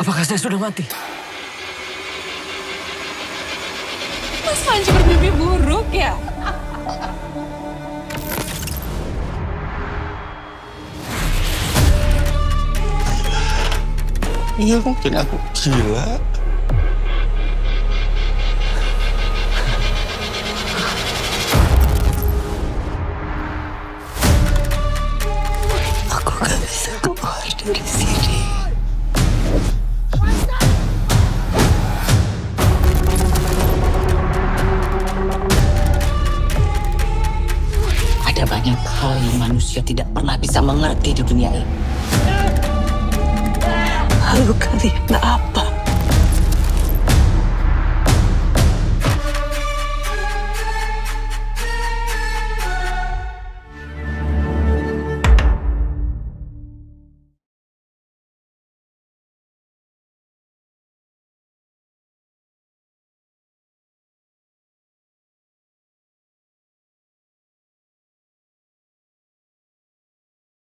Apakah saya sudah mati? Mas Panji bermimpi buruk ya? Iya, mungkin aku gila. Aku gak bisa keluar dari sini. Ada banyak hal yang manusia tidak pernah bisa mengerti di dunia ini. Lalu kalian apa?